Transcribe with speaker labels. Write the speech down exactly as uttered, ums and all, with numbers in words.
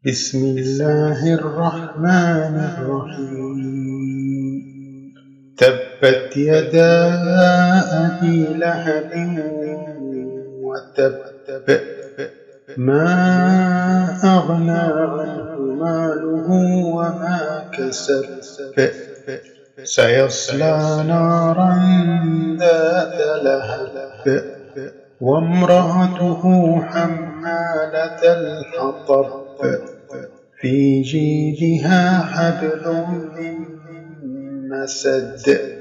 Speaker 1: بسم الله الرحمن الرحيم. تبت يدا أبي لهب وتب، ما أغنى عنه ماله وما كسب، سيصلى نارا ذات لهب وامرأته حمالة الحطب في جيدها حبل من مسد